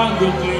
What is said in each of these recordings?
tángütő.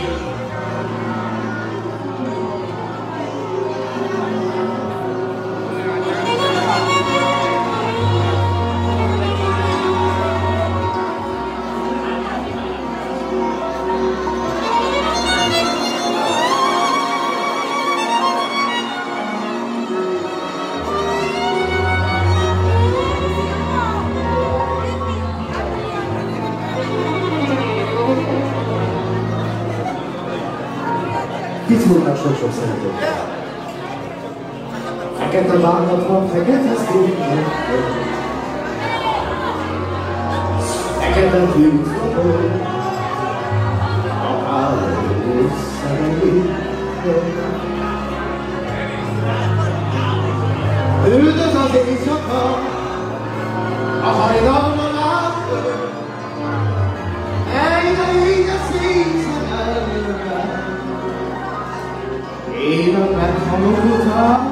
Pittsburghnak sok-sok szeretet. Fekete bánat van, fekete sztúrban. Fekete tűzlapon. A álló szemelékben. Üldöz az éjszaka, a hajnalban átföl. Egyre így a színszen előre. Én a meghalok után,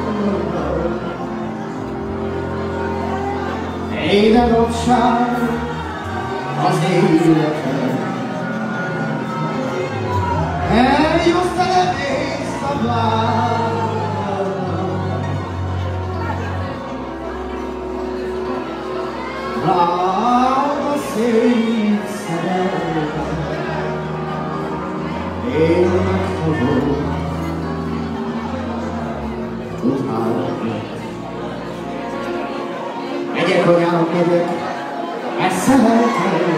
én a rabság az életem. Eljöttem éjszabára, rád a szép szeretem. Én meghalok megyek a nyáron, megyek, messze lehetem.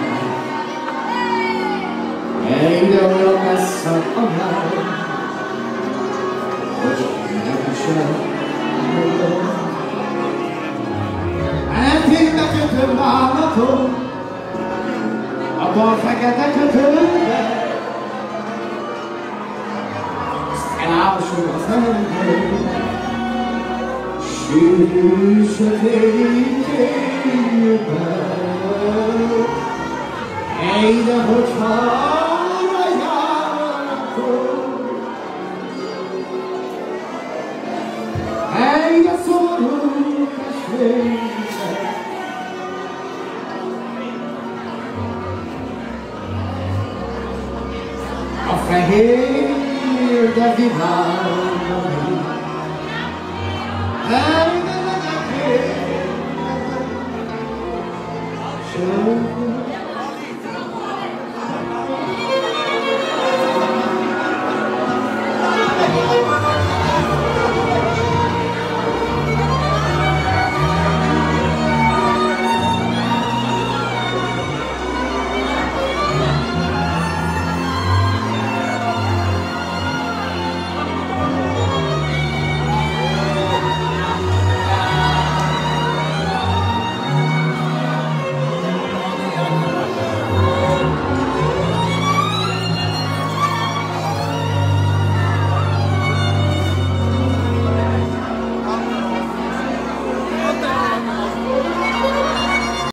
Egyre olyan messze a nyár, hogy nem sem mondom. Eltérbe kötöm bánatom, abban a fekete kötőbe. Elásul az ember, sűrű sötét éjjében. Egyre, hogyha arra jártok, egyre szomorú testvérek. A fehér, de vidám, egyre legyek én,